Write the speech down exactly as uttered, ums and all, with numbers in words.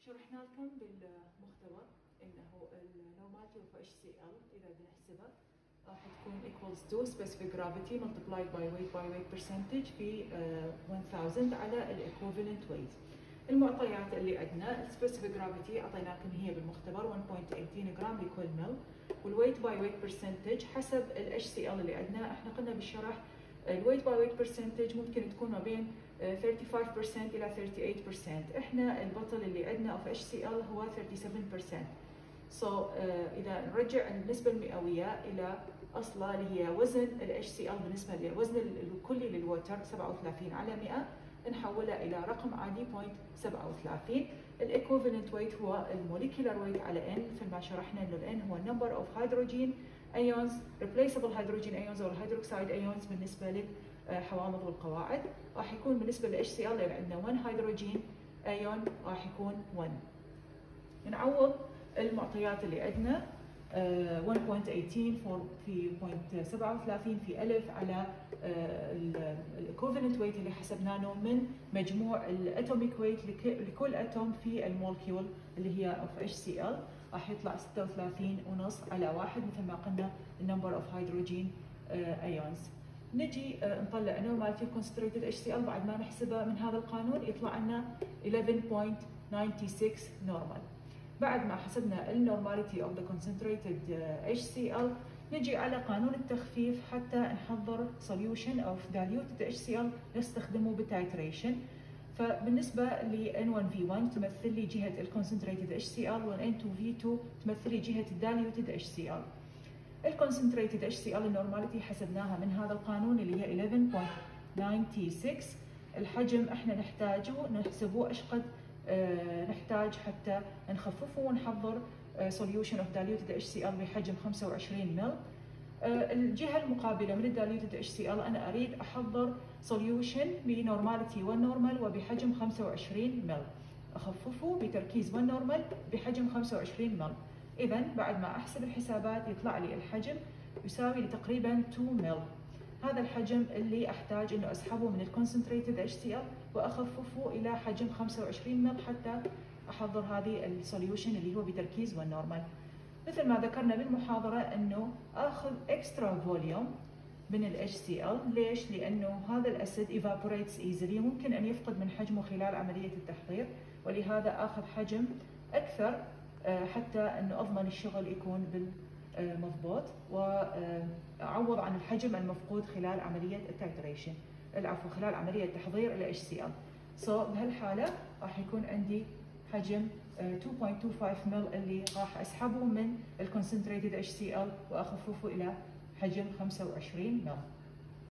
شرحنا لكم بالمختبر انه النورماليتي اوف اتش سي ال اذا بنحسبها راح تكون equals to specific gravity multiplied by weight by weight percentage في uh, ألف على الايكوفالنت weight. المعطيات اللي عندنا السبيسيفيك جرافيتي اعطيناكم هي بالمختبر واحد فاصلة ثمانية عشر جرام لكل مل، والويت باي ويت برسنتج حسب الاتش سي ال اللي عندنا. احنا قلنا بالشرح الويت باي ويت برسنتج ممكن تكون ما بين خمسة وثلاثين بالمئة الى ثلاثة وثلاثين بالمئة. احنا البطل اللي عندنا اوف اتش سي ال هو سبعة وثلاثين بالمئة. سو so, uh, اذا نرجع النسبه المئويه الى اصلها اللي هي وزن الاتش سي ال بالنسبه للوزن الكلي للوتر سبعة وثلاثين على مئة، نحولها الى رقم عادي صفر فاصلة سبعة وثلاثين. الايكوفالنت ويت هو الموليكولار ويت على ان، مثل ما شرحنا انه الان هو النمبر اوف هيدروجين ايونز ريبليسبل هيدروجين ايونز او الهيدروكسيد ايونز بالنسبه للحوامض والقواعد. راح يكون بالنسبه للاتش سي ال اللي عندنا واحد هيدروجين ايون راح يكون واحد. نعوض المعطيات اللي عندنا واحد فاصلة ثمانية عشر في صفر فاصلة سبعة وثلاثين في ألف على الايكوفالنت ويت اللي حسبناه من مجموع الاتوميك ويت لكل اتوم في المولكيول اللي هي اوف اتش سي ال، راح يطلع ستة وثلاثين ونص على واحد مثل ما قلنا النمبر اوف هيدروجين ايونز. نجي نطلع نورماليتي كونسنتريتد اتش سي ال بعد ما نحسبها من هذا القانون يطلع لنا إحدى عشر فاصلة تسعة وتسعين نورمال. بعد ما حسبنا النورماليتي اوف ذا كونسنتريتد اتش سي ال نجي على قانون التخفيف حتى نحضر سوليوشن اوف دايليوتد اتش سي ال نستخدمه بالتايتريشن. فبالنسبه ل إن واحد في واحد تمثل لي جهه الكونسنتريتد اتش سي ال، وإن اثنين في اثنين تمثل لي جهه الدايليوتد اتش سي ال. الكونسنتريتد اتش سي ال النورماليتي حسبناها من هذا القانون اللي هي إحدى عشر فاصلة تسعة وتسعين. الحجم احنا نحتاجه نحسبه ايش قد أه نحتاج حتى نخففه ونحضر سوليوشن اوف دايليوتد اتش سي ال بحجم خمسة وعشرين مل. أه الجهه المقابله من الدايليوتد اتش سي ال انا اريد احضر سوليوشن بنورماليتي واحد نورمال وبحجم خمسة وعشرين مل، اخففه بتركيز واحد نورمال بحجم خمسة وعشرين مل. اذا بعد ما احسب الحسابات يطلع لي الحجم يساوي تقريبا اثنين مل. هذا الحجم اللي احتاج انه اسحبه من الكونسنتريتد اتش سي ال واخففه الى حجم خمسة وعشرين مل حتى احضر هذه السوليوشن اللي هو بتركيز والنورمال. مثل ما ذكرنا بالمحاضره انه اخذ اكسترا فوليوم من الاتش سي ال. ليش؟ لانه هذا الاسيد ايفابوريتس ايزلي، ممكن ان يفقد من حجمه خلال عمليه التحضير، ولهذا اخذ حجم اكثر حتى انه اضمن الشغل يكون بال مضبوط واعوض عن الحجم المفقود خلال عمليه التايتريشن العفو خلال عمليه تحضير ال اتش سي ال. سو بهالحاله راح يكون عندي حجم اثنين فاصلة خمسة وعشرين مل اللي راح اسحبه من الكونسنتريتد اتش سي ال واخففه الى حجم خمسة وعشرين مل.